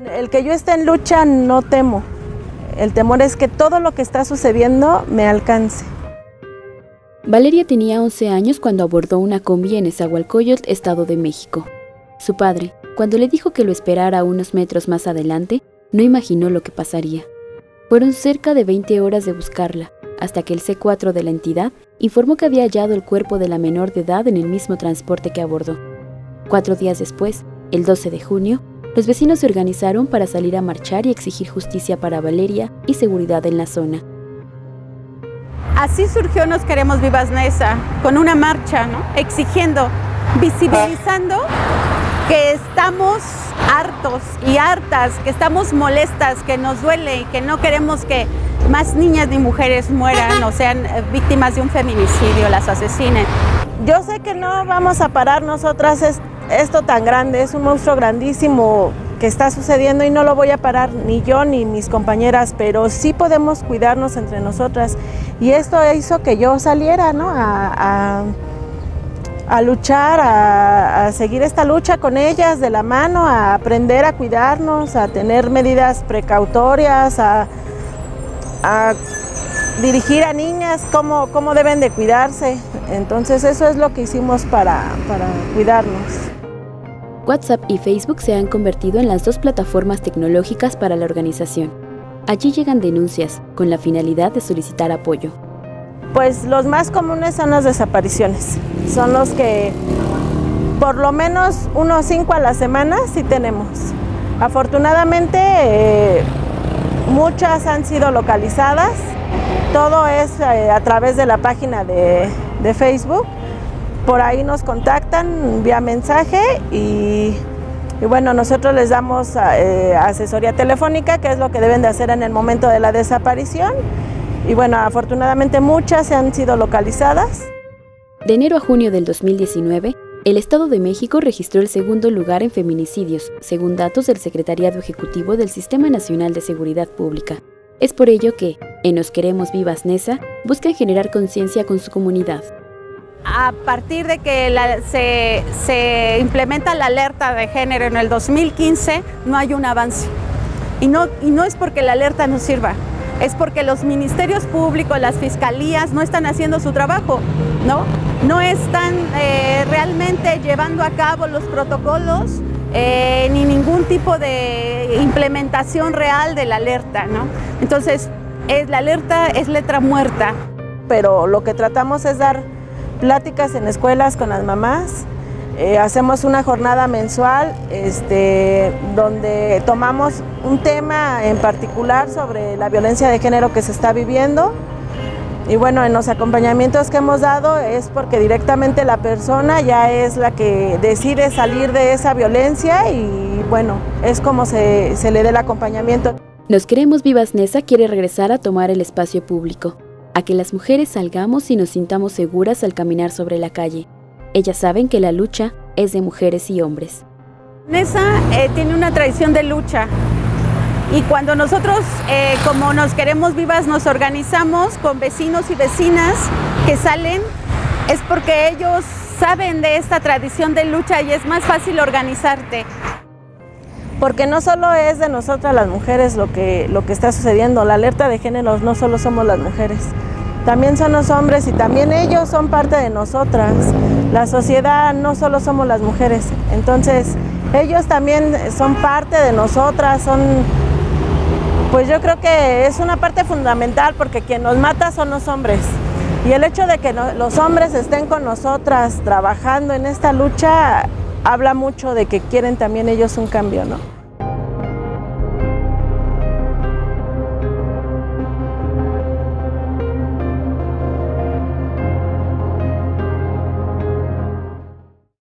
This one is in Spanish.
El que yo esté en lucha no temo. El temor es que todo lo que está sucediendo me alcance. Valeria tenía 11 años cuando abordó una combi en Nezahualcóyotl, Estado de México. Su padre, cuando le dijo que lo esperara unos metros más adelante, no imaginó lo que pasaría. Fueron cerca de 20 horas de buscarla, hasta que el C4 de la entidad informó que había hallado el cuerpo de la menor de edad en el mismo transporte que abordó. 4 días después, el 12 de junio, los vecinos se organizaron para salir a marchar y exigir justicia para Valeria y seguridad en la zona. Así surgió Nos Queremos Vivas Neza, con una marcha, ¿no? Exigiendo, visibilizando que estamos hartos y hartas, que estamos molestas, que nos duele y que no queremos que más niñas ni mujeres mueran o sean víctimas de un feminicidio, las asesinen. Yo sé que no vamos a parar nosotras esto tan grande, es un monstruo grandísimo que está sucediendo y no lo voy a parar ni yo ni mis compañeras, pero sí podemos cuidarnos entre nosotras. Y esto hizo que yo saliera, ¿no? a luchar, a seguir esta lucha con ellas de la mano, a aprender a cuidarnos, a tener medidas precautorias, a dirigir a niñas cómo deben de cuidarse. Entonces eso es lo que hicimos para cuidarnos. WhatsApp y Facebook se han convertido en las dos plataformas tecnológicas para la organización. Allí llegan denuncias, con la finalidad de solicitar apoyo. Pues los más comunes son las desapariciones. Son los que por lo menos unos 5 a la semana sí tenemos. Afortunadamente muchas han sido localizadas. Todo es a través de la página de Facebook. Por ahí nos contactan vía mensaje y bueno, nosotros les damos asesoría telefónica, que es lo que deben de hacer en el momento de la desaparición. Y bueno, afortunadamente muchas se han sido localizadas. De enero a junio del 2019, el Estado de México registró el segundo lugar en feminicidios, según datos del Secretariado Ejecutivo del Sistema Nacional de Seguridad Pública. Es por ello que, en Nos Queremos Vivas Neza, buscan generar conciencia con su comunidad. A partir de que se implementa la alerta de género en el 2015, no hay un avance. Y no es porque la alerta no sirva, es porque los ministerios públicos, las fiscalías no están haciendo su trabajo, ¿no? No están realmente llevando a cabo los protocolos ni ningún tipo de implementación real de la alerta, ¿no? Entonces, la alerta es letra muerta. Pero lo que tratamos es dar pláticas en escuelas con las mamás. Hacemos una jornada mensual donde tomamos un tema en particular sobre la violencia de género que se está viviendo. Y bueno, en los acompañamientos que hemos dado es porque directamente la persona ya es la que decide salir de esa violencia y bueno, es como se le dé el acompañamiento. Nos Queremos Vivas Neza quiere regresar a tomar el espacio público, a que las mujeres salgamos y nos sintamos seguras al caminar sobre la calle. Ellas saben que la lucha es de mujeres y hombres. Neza tiene una tradición de lucha y cuando nosotros, como Nos Queremos Vivas, nos organizamos con vecinos y vecinas que salen, es porque ellos saben de esta tradición de lucha y es más fácil organizarte. Porque no solo es de nosotras las mujeres lo que está sucediendo, la alerta de género no solo somos las mujeres, también son los hombres y también ellos son parte de nosotras. La sociedad no solo somos las mujeres, entonces ellos también son parte de nosotras, pues yo creo que es una parte fundamental porque quien nos mata son los hombres. Y el hecho de que los hombres estén con nosotras trabajando en esta lucha habla mucho de que quieren también ellos un cambio, ¿no?